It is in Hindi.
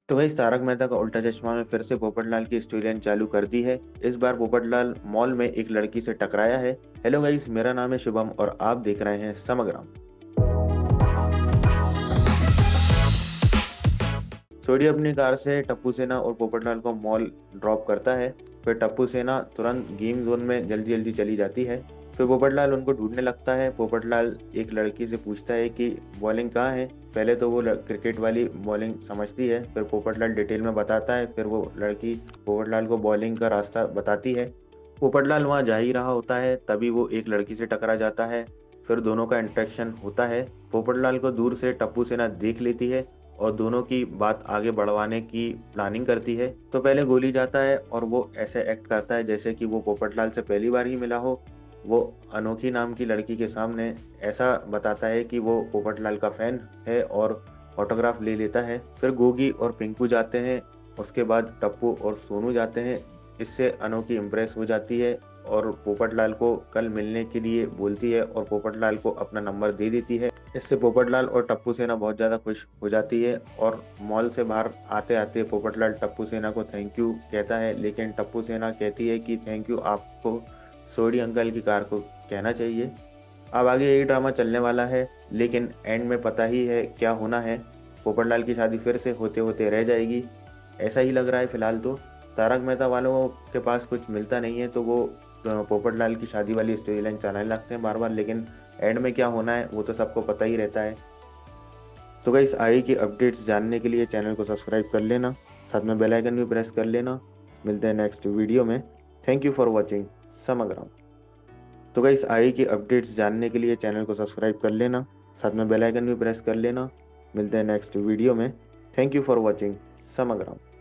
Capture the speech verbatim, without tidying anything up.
तो वही तारक मेहता का उल्टा चश्मा में फिर से पोपटलाल की स्टोरी चालू कर दी है। इस बार पोपटलाल मॉल में एक लड़की से टकराया है। हेलो गाइस, मेरा नाम है शुभम और आप देख रहे हैं समग्राम। सोडी अपनी कार से टप्पू सेना और पोपटलाल को मॉल ड्रॉप करता है। फिर टप्पू सेना तुरंत गेम जोन में जल्दी जल्दी चली जाती है। फिर पोपटलाल उनको ढूंढने लगता है। पोपटलाल एक लड़की से पूछता है कि बॉलिंग कहाँ है। पहले तो वो क्रिकेट वाली बॉलिंग समझती है, फिर पोपटलाल डिटेल में बताता है। फिर वो लड़की पोपटलाल को बॉलिंग का रास्ता बताती है। पोपटलाल वहाँ जा ही रहा होता है, तभी वो एक लड़की से टकरा जाता है। फिर दोनों का इंटरेक्शन होता है। पोपटलाल को दूर से टप्पू सेना देख लेती है और दोनों की बात आगे बढ़वाने की प्लानिंग करती है। तो पहले गोली जाता है और वो ऐसे एक्ट करता है जैसे कि वो पोपटलाल से पहली बार ही मिला हो। वो अनोखी नाम की लड़की के सामने ऐसा बताता है कि वो पोपटलाल का फैन है और ऑटोग्राफ ले लेता है। फिर गोगी और पिंकू जाते हैं। उसके बाद टप्पू और सोनू जाते हैं। इससे अनोखी इम्प्रेस हो जाती है और पोपटलाल को कल मिलने के लिए बोलती है और पोपटलाल को अपना नंबर दे देती है। इससे पोपटलाल और टप्पू सेना बहुत ज़्यादा खुश हो जाती है और मॉल से बाहर आते आते पोपटलाल टप्पू सेना को थैंक यू कहता है, लेकिन टप्पू सेना कहती है कि थैंक यू आपको सोडी अंकल की कार को कहना चाहिए। अब आगे यही ड्रामा चलने वाला है, लेकिन एंड में पता ही है क्या होना है। पोपटलाल की शादी फिर से होते होते रह जाएगी, ऐसा ही लग रहा है फिलहाल। तो तारक मेहता वालों के पास कुछ मिलता नहीं है तो वो पोपटलाल की शादी वाली स्टोरी लाइन चलाने लगते हैं बार बार, लेकिन एंड में क्या होना है वो तो सबको पता ही रहता है। तो गाइस, आई की अपडेट्स जानने के लिए चैनल को सब्सक्राइब कर लेना, साथ में बेल आइकन भी प्रेस कर लेना। मिलते हैं नेक्स्ट वीडियो में। थैंक यू फॉर वॉचिंग समग्राम। तो गाइस, आई की अपडेट्स जानने के लिए चैनल को सब्सक्राइब कर लेना, साथ में बेल आइकन भी प्रेस कर लेना। मिलते हैं नेक्स्ट वीडियो में। Thank you for watching समग्राम।